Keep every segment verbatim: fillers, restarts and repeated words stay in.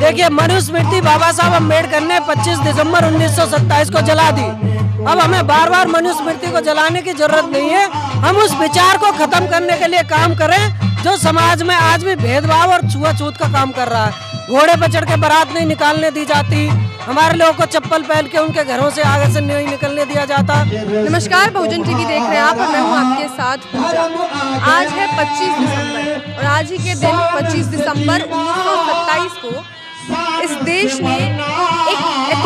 देखिए, मनुस्मृति बाबा साहब अम्बेडकर ने पच्चीस दिसंबर उन्नीस सौ सत्ताईस को जला दी। अब हमें बार बार मनुस्मृति को जलाने की जरूरत नहीं है। हम उस विचार को खत्म करने के लिए काम करें जो समाज में आज भी भेदभाव और छुआछूत का काम कर रहा है। घोड़े पर चढ़ के बारात नहीं निकालने दी जाती, हमारे लोगों को चप्पल पहन के उनके घरों से आगे से नहीं निकलने दिया जाता। नमस्कार, बहुजन टीवी देख रहे हैं आप और मैं हूं आपके साथ पूजा। आज है पच्चीस दिसंबर और आज ही के दिन पच्चीस दिसंबर उन्नीस सौ सत्ताईस को इस देश ने एक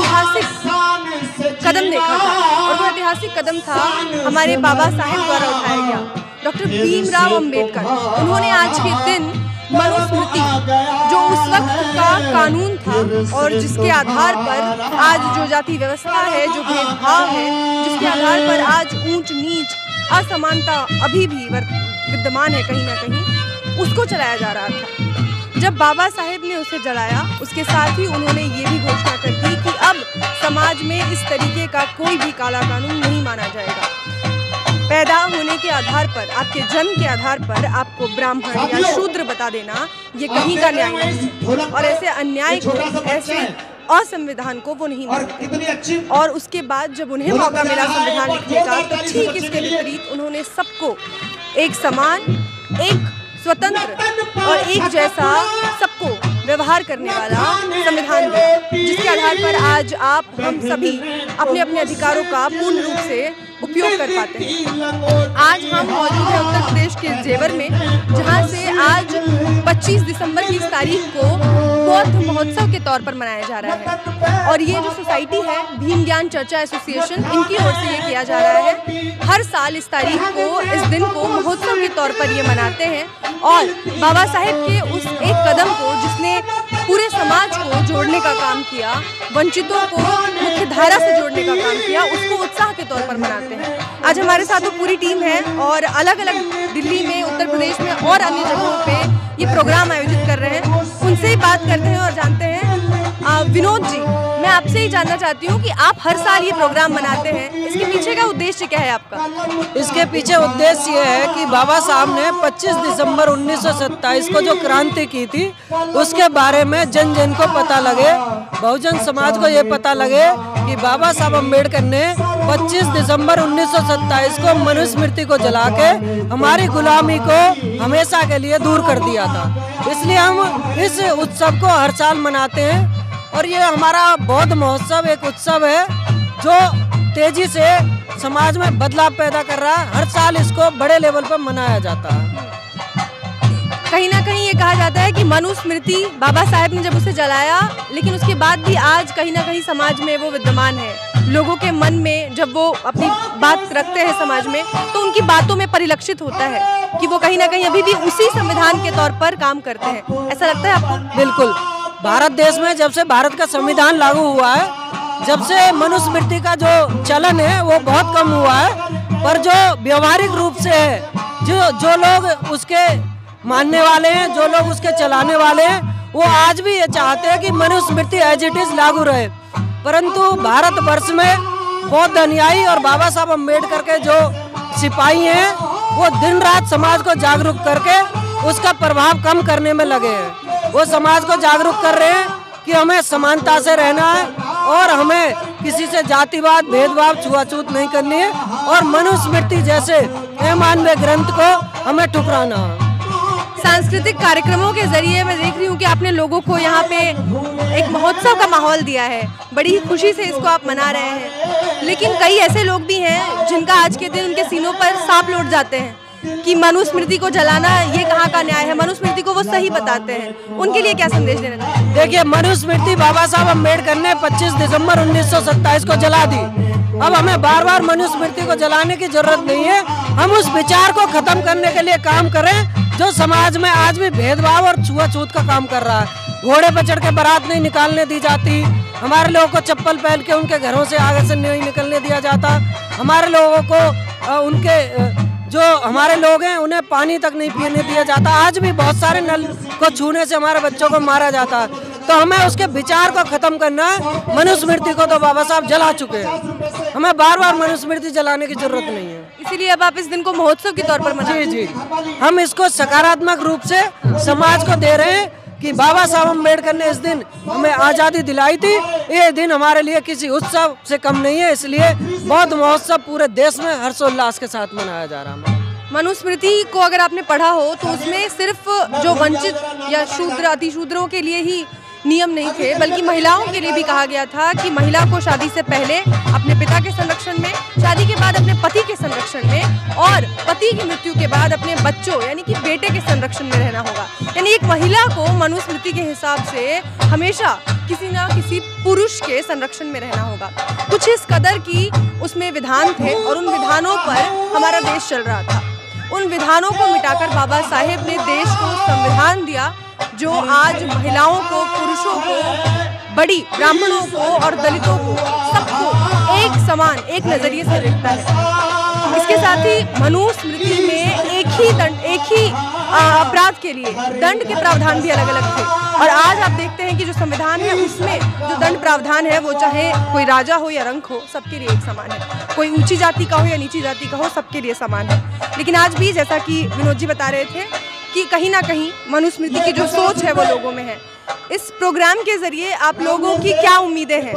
ऐतिहासिक कदम देखा था और वो ऐतिहासिक कदम था हमारे बाबा साहेब द्वारा उठाया गया, डॉक्टर भीमराव अंबेडकर। उन्होंने आज के दिन मनुस्मृति, जो उस वक्त का कानून था और जिसके आधार पर आज जो जाति व्यवस्था है, जो भेदभाव है, जिसके आधार पर आज ऊंच नीच असमानता अभी भी विद्यमान है कहीं ना कहीं, उसको चलाया जा रहा था। जब बाबा साहेब ने उसे जलाया, उसके साथ ही उन्होंने ये भी घोषणा कर दी कि अब समाज में इस तरीके का कोई भी काला कानून नहीं माना जाएगा। पैदा होने के आधार पर, आपके जन्म के आधार पर आपको ब्राह्मण या शूद्र बता देना ये कहीं का न्याय नहीं, और ऐसे अन्याय को, ऐसे असंविधान को वो नहीं मानते। और उसके बाद जब उन्हें मौका मिला संविधान लिखने का, तो ठीक इसके विपरीत उन्होंने सबको एक समान, एक स्वतंत्र और एक जैसा सबको व्यवहार करने वाला संविधान दिया, जिसके आधार पर आज आप, हम सभी अपने अपने अधिकारों का पूर्ण रूप से उपयोग कर पाते हैं। आज हम मौजूद हैं उत्तर प्रदेश के जेवर में, जहां से आज पच्चीस दिसंबर की इस तारीख को बौद्ध महोत्सव के तौर पर मनाया जा रहा है। और ये जो सोसाइटी है, भीम ज्ञान चर्चा एसोसिएशन, इनकी ओर से ये किया जा रहा है। हर साल इस तारीख को, इस दिन को महोत्सव के तौर पर ये मनाते हैं और बाबा साहेब के उस एक कदम को, जिसने पूरे समाज को जोड़ने का काम किया, वंचितों को मुख्य धारा से जोड़ने का काम किया, उसको उत्साह के तौर पर मनाते हैं। आज हमारे साथ वो पूरी टीम है और अलग अलग दिल्ली में, उत्तर प्रदेश में और अन्य जगहों पे ये प्रोग्राम आयोजित कर रहे हैं। उनसे ही बात करते हैं और जानते हैं। आ, विनोद जी, मैं आपसे ही जानना चाहती हूँ कि आप हर साल ये प्रोग्राम मनाते हैं, इसके पीछे का उद्देश्य क्या है आपका? इसके पीछे उद्देश्य ये है कि बाबा साहब ने पच्चीस दिसंबर उन्नीस सौ सत्ताईस को जो क्रांति की थी, उसके बारे में जन जन को पता लगे, बहुजन समाज को ये पता लगे कि बाबा साहब अम्बेडकर ने पच्चीस दिसंबर उन्नीस सौ सत्ताईस को मनुस्मृति को जला के हमारी गुलामी को हमेशा के लिए दूर कर दिया था। इसलिए हम इस उत्सव को हर साल मनाते हैं और ये हमारा बौद्ध महोत्सव एक उत्सव है जो तेजी से समाज में बदलाव पैदा कर रहा है। हर साल इसको बड़े लेवल पर मनाया जाता है। कहीं ना कहीं ये कहा जाता है कि मनुस्मृति बाबा साहेब ने जब उसे जलाया, लेकिन उसके बाद भी आज कहीं ना कहीं समाज में वो विद्यमान है। लोगों के मन में जब वो अपनी बात रखते हैं समाज में, तो उनकी बातों में परिलक्षित होता है कि वो कहीं ना कहीं अभी भी उसी संविधान के तौर पर काम करते हैं। ऐसा लगता है आपको? बिल्कुल। भारत देश में जब से भारत का संविधान लागू हुआ है, जब से मनुस्मृति का जो चलन है वो बहुत कम हुआ है, पर जो व्यवहारिक रूप से है, जो जो लोग उसके मानने वाले हैं, जो लोग उसके चलाने वाले हैं, वो आज भी ये चाहते हैं कि मनुस्मृति एज इट इज लागू रहे। परंतु भारत वर्ष में बौद्ध अनुयायी और बाबा साहब अम्बेडकर के जो सिपाही हैं, वो दिन रात समाज को जागरूक करके उसका प्रभाव कम करने में लगे हैं। वो समाज को जागरूक कर रहे हैं कि हमें समानता से रहना है और हमें किसी से जातिवाद, भेदभाव, छुआछूत नहीं करनी है और मनुस्मृति जैसे अमानवीय ग्रंथ को हमें ठुकराना है। सांस्कृतिक कार्यक्रमों के जरिए मैं देख रही हूँ कि आपने लोगों को यहाँ पे एक महोत्सव का माहौल दिया है, बड़ी ही खुशी से इसको आप मना रहे हैं। लेकिन कई ऐसे लोग भी हैं जिनका आज के दिन उनके सीनों पर सांप लौट जाते हैं कि मनुस्मृति को जलाना ये कहाँ का न्याय है, मनुस्मृति को वो सही बताते हैं। उनके लिए क्या संदेश देना चाहते हैं? देखिए, मनुस्मृति बाबा साहब अम्बेडकर ने पच्चीस दिसंबर उन्नीस सौ सत्ताईस को जला दी। अब हमें बार बार मनुस्मृति को जलाने की जरूरत नहीं है। हम उस विचार को खत्म करने के लिए काम करें जो समाज में आज भी भेदभाव और छुआछूत का काम कर रहा है। घोड़े पर चढ़ के बारात नहीं निकालने दी जाती, हमारे लोगों को चप्पल पहन के उनके घरों से आगे से नहीं निकलने दिया जाता, हमारे लोगों को उनके जो हमारे लोग हैं उन्हें पानी तक नहीं पीने दिया जाता। आज भी बहुत सारे नल को छूने से हमारे बच्चों को मारा जाता है। तो हमें उसके विचार को खत्म करना है। मनुस्मृति को तो बाबा साहब जला चुके हैं, हमें बार बार मनुस्मृति जलाने की जरूरत नहीं है। इसीलिए अब आप इस दिन को महोत्सव के तौर पर मनाते हैं। जी जी, हम इसको सकारात्मक रूप से समाज को दे रहे हैं कि बाबा साहब अम्बेडकर ने इस दिन हमें आज़ादी दिलाई थी। ये दिन हमारे लिए किसी उत्सव से कम नहीं है, इसलिए बौद्ध महोत्सव पूरे देश में हर्षोल्लास के साथ मनाया जा रहा है। मनुस्मृति को अगर आपने पढ़ा हो तो उसमें सिर्फ जो वंचित या शूद्र अतिशूद्रों के लिए ही नियम नहीं थे, बल्कि महिलाओं के लिए भी कहा गया था कि महिला को शादी से पहले अपने पिता के संरक्षण में, शादी के बाद अपने पति के संरक्षण में और पति की मृत्यु के बाद अपने बच्चों यानी कि बेटे के संरक्षण में रहना होगा। यानी एक महिला को मनुस्मृति के हिसाब से हमेशा किसी ना किसी पुरुष के संरक्षण में रहना होगा। कुछ इस कदर की उसमें विधान थे और उन विधानों पर हमारा देश चल रहा था। उन विधानों को मिटाकर बाबा साहेब ने देश को संविधान दिया जो आज महिलाओं को, पुरुषों को, बड़ी ब्राह्मणों को और दलितों को, सबको एक समान एक नजरिए से देखता है। इसके साथ ही मनुस्मृति में एक ही दंड, एक ही अपराध के लिए दंड के प्रावधान भी अलग अलग थे और आज आप देखते हैं कि जो संविधान है उसमें जो दंड प्रावधान है वो चाहे कोई राजा हो या रंक हो, सबके लिए एक समान है। कोई ऊंची जाति का हो या नीची जाति का हो, सबके लिए समान है। लेकिन आज भी जैसा कि विनोद जी बता रहे थे कि कहीं ना कहीं मनुस्मृति की जो सोच है वो लोगों में है। इस प्रोग्राम के जरिए आप लोगों की क्या उम्मीदें हैं?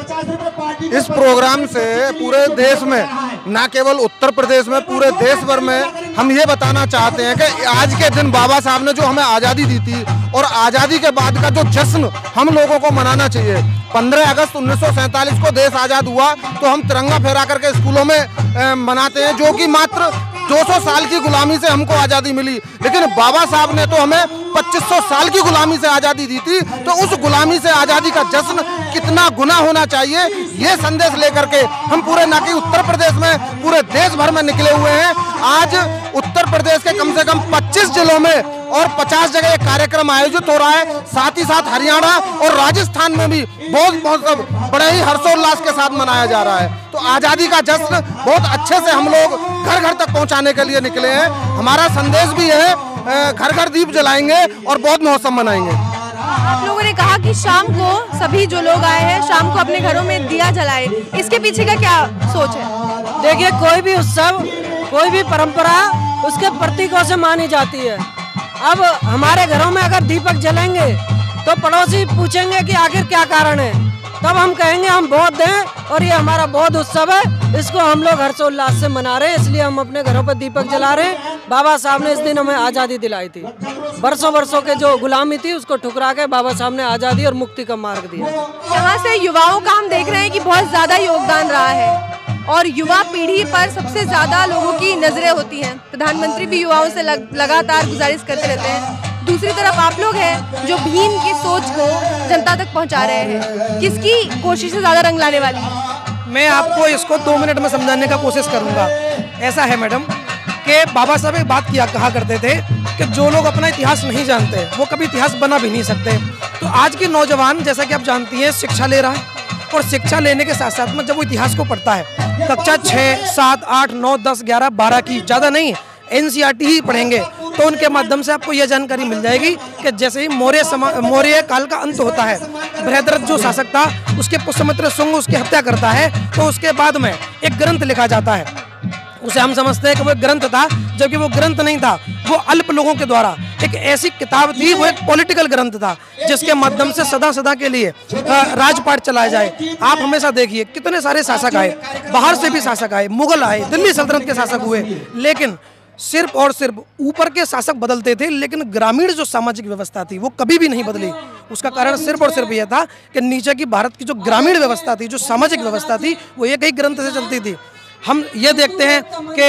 इस प्रोग्राम से पूरे देश में, न केवल उत्तर प्रदेश में, पूरे देश भर में हम ये बताना चाहते हैं कि आज के दिन बाबा साहब ने जो हमें आज़ादी दी थी और आज़ादी के बाद का जो जश्न हम लोगों को मनाना चाहिए। पंद्रह अगस्त उन्नीस सौ सैंतालीस को देश आज़ाद हुआ तो हम तिरंगा फहरा करके स्कूलों में ए, मनाते हैं, जो कि मात्र दो सौ साल की गुलामी से हमको आज़ादी मिली। लेकिन बाबा साहब ने तो हमें पच्चीस सौ साल की गुलामी से आज़ादी दी थी, तो उस गुलामी से आज़ादी का जश्न कितना गुना होना चाहिए, ये संदेश लेकर के हम पूरे न कि उत्तर प्रदेश में, पूरे देश भर में निकले हुए हैं। आज उत्तर प्रदेश के कम से कम पच्चीस जिलों में और पचास जगह ये कार्यक्रम आयोजित हो रहा है। साथ ही साथ हरियाणा और राजस्थान में भी बहुत बहुत बड़े ही हर्षोल्लास के साथ मनाया जा रहा है। तो आज़ादी का जश्न बहुत अच्छे से हम लोग घर घर तक पहुंचाने के लिए निकले हैं। हमारा संदेश भी है, घर घर दीप जलाएंगे और बहुत महोत्सव मनाएंगे। आप लोगों ने कहा कि शाम को सभी जो लोग आए हैं शाम को अपने घरों में दिया जलाए, इसके पीछे का क्या सोच है? देखिए, कोई भी उत्सव, कोई भी परंपरा उसके प्रतीकों से मानी जाती है। अब हमारे घरों में अगर दीपक जलेंगे तो पड़ोसी पूछेंगे कि आखिर क्या कारण है, तब हम कहेंगे हम बौद्ध हैं और ये हमारा बौद्ध उत्सव है, इसको हम लोग हर्षोल्लास से मना रहे हैं, इसलिए हम अपने घरों पर दीपक जला रहे हैं। बाबा साहब ने इस दिन हमें आज़ादी दिलाई थी। बरसों बरसों के जो गुलामी थी उसको ठुकरा के बाबा साहब ने आज़ादी और मुक्ति का मार्ग दिया। यहाँ से युवाओं का हम देख रहे हैं कि बहुत ज़्यादा योगदान रहा है और युवा पीढ़ी पर सबसे ज़्यादा लोगों की नज़रें होती हैं। प्रधानमंत्री भी युवाओं से लग, लगातार गुजारिश करते रहते हैं। दूसरी तरफ आप लोग हैं जो भीम की सोच को जनता तक पहुंचा रहे हैं। किसकी कोशिश से ज़्यादा रंग लाने वाली है? मैं आपको इसको दो मिनट में समझाने का कोशिश करूंगा। ऐसा है मैडम कि बाबा साहब एक बात किया कहा करते थे कि जो लोग अपना इतिहास नहीं जानते वो कभी इतिहास बना भी नहीं सकते। तो आज के नौजवान, जैसा कि आप जानती हैं, शिक्षा ले रहा है और शिक्षा लेने के साथ साथ में जब वो इतिहास को पढ़ता है, कक्षा छः सात आठ नौ दस ग्यारह बारह की, ज़्यादा नहीं, एन सी आर टी ही पढ़ेंगे तो उनके माध्यम से आपको यह जानकारी मिल जाएगी कि जैसे ही मौर्य मौर्य काल का अंत होता है, बृहद्रथ जो शासक था उसके पुष्यमित्र शुंग उसकी हत्या करता है, तो उसके बाद में एक ग्रंथ लिखा जाता है। उसे हम समझते हैं कि वो एक ग्रंथ था, जबकि वो ग्रंथ नहीं था, वो अल्प लोगों के द्वारा एक ऐसी किताब थी, वो एक पॉलिटिकल ग्रंथ था जिसके माध्यम से सदा सदा के लिए राजपाट चलाया जाए। आप हमेशा देखिए कितने सारे शासक आए, बाहर से भी शासक आए, मुगल आए, दिल्ली सल्तनत के शासक हुए, लेकिन सिर्फ और सिर्फ ऊपर के शासक बदलते थे, लेकिन ग्रामीण जो सामाजिक व्यवस्था थी वो कभी भी नहीं बदली। उसका कारण सिर्फ और सिर्फ यह था कि नीचे की भारत की जो ग्रामीण व्यवस्था थी, जो सामाजिक व्यवस्था थी, वो एक ही ग्रंथ से चलती थी। हम ये देखते हैं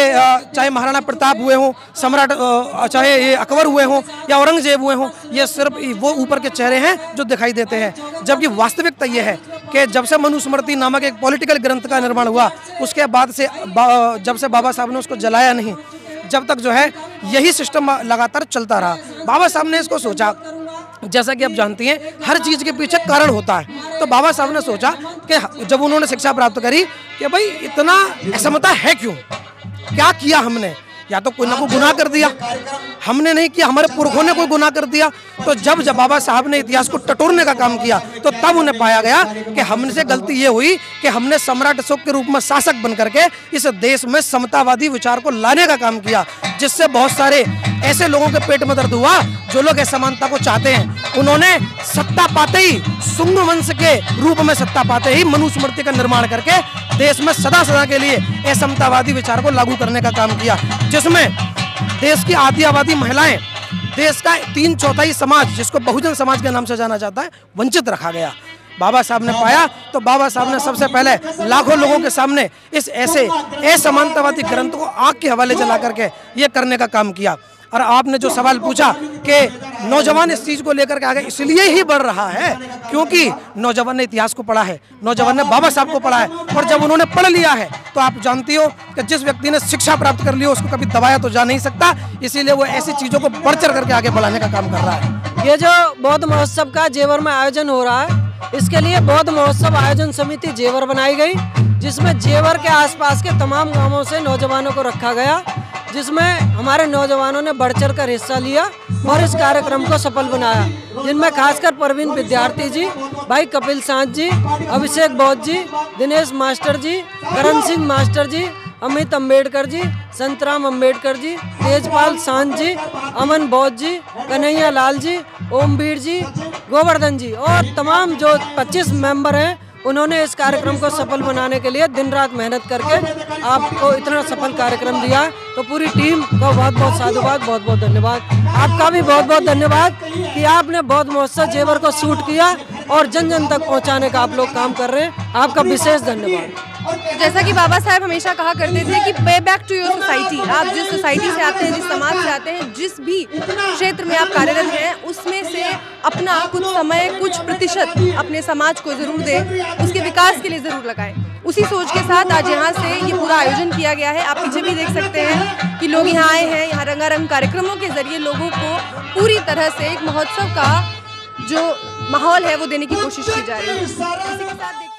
कि चाहे महाराणा प्रताप हुए हों, सम्राट चाहे ये अकबर हुए हों या औरंगजेब हुए हों, ये सिर्फ वो ऊपर के चेहरे हैं जो दिखाई देते हैं, जबकि वास्तविकता ये है कि जब से मनुस्मृति नामक एक पॉलिटिकल ग्रंथ का निर्माण हुआ, उसके बाद से जब से बाबा साहब ने उसको जलाया नहीं, जब तक जो है यही सिस्टम लगातार चलता रहा। बाबा साहब ने इसको सोचा, जैसा कि आप जानती हैं हर चीज़ के पीछे कारण होता है, तो बाबा साहब ने सोचा कि जब उन्होंने शिक्षा प्राप्त करी कि भाई इतना असमता है क्यों, क्या किया हमने, या तो कोई ना कोई गुनाह कर दिया, हमने नहीं किया, हमारे पुरखों ने कोई गुनाह कर दिया। तो जब जब बाबा साहब ने इतिहास को टटोरने का काम किया तो तब उन्हें पाया गया कि हमसे गलती ये हुई कि हमने सम्राट अशोक के रूप में शासक बन करके इस देश में समतावादी विचार को लाने का काम किया। जिससे बहुत सारे ऐसे लोगों के पेट में दर्द हुआ जो लोग असमानता को चाहते हैं। उन्होंने सत्ता पाते ही, शुंग वंश के रूप में सत्ता पाते ही मनुस्मृति का निर्माण करके देश में सदा सदा के लिए असमतावादी विचार को लागू करने का काम किया, जिसमें देश की आधी आबादी महिलाएं, देश का तीन चौथाई समाज, जिसको बहुजन समाज के नाम से जाना जाता है, वंचित रखा गया। बाबा साहब ने पाया तो बाबा साहब ने सबसे पहले लाखों लोगों के सामने इस ऐसे असमानतावादी ग्रंथ को आग के हवाले जला करके ये करने का काम किया। और आपने जो सवाल पूछा कि नौजवान इस चीज़ को लेकर के आगे इसलिए ही बढ़ रहा है क्योंकि नौजवान ने इतिहास को पढ़ा है, नौजवान ने बाबा साहब को पढ़ा है, और जब उन्होंने पढ़ लिया है तो आप जानती हो कि जिस व्यक्ति ने शिक्षा प्राप्त कर ली हो उसको कभी दबाया तो जा नहीं सकता, इसीलिए वो ऐसी चीज़ों को बढ़ चढ़ करके आगे बढ़ाने का काम कर रहा है। ये जो बौद्ध महोत्सव का जेवर में आयोजन हो रहा है, इसके लिए बौद्ध महोत्सव आयोजन समिति जेवर बनाई गई, जिसमें जेवर के आसपास के तमाम गांवों से नौजवानों को रखा गया, जिसमें हमारे नौजवानों ने बढ़ चढ़ कर हिस्सा लिया और इस कार्यक्रम को सफल बनाया, जिनमें खासकर परवीन विद्यार्थी जी, भाई कपिल सांझ जी, अभिषेक बौद्ध जी, दिनेश मास्टर जी, करण सिंह मास्टर जी, अमित अम्बेडकर जी, संतराम अम्बेडकर जी, तेजपाल सांझ जी, अमन बौद्ध जी, कन्हैया लाल जी, ओमवीर जी, गोवर्धन जी और तमाम जो पच्चीस मेंबर हैं, उन्होंने इस कार्यक्रम को सफल बनाने के लिए दिन रात मेहनत करके आपको इतना सफल कार्यक्रम दिया है। तो पूरी टीम को बहुत बहुत साधुवाद, बहुत बहुत धन्यवाद। आपका भी बहुत बहुत धन्यवाद कि आपने बौद्ध महोत्सव जेवर को शूट किया और जन जन तक पहुंचाने का आप लोग काम कर रहे हैं, आपका विशेष धन्यवाद। जैसा कि बाबा साहब हमेशा कहा करते थे कि पे बैक टू योर सोसाइटी, आप जिस सोसाइटी से आते हैं, जिस समाज से आते हैं, जिस भी क्षेत्र में आप कार्यरत हैं, उसमें से अपना कुछ समय, कुछ प्रतिशत अपने समाज को जरूर दें, उसके विकास के लिए जरूर लगाएं। उसी सोच के साथ आज यहाँ से ये पूरा आयोजन किया गया है। आप पीछे भी देख सकते हैं कि लोग यहाँ आए हैं, यहाँ रंगारंग कार्यक्रमों के जरिए लोगों को पूरी तरह से एक महोत्सव का जो माहौल है वो देने की कोशिश की जा रही है। इसी के साथ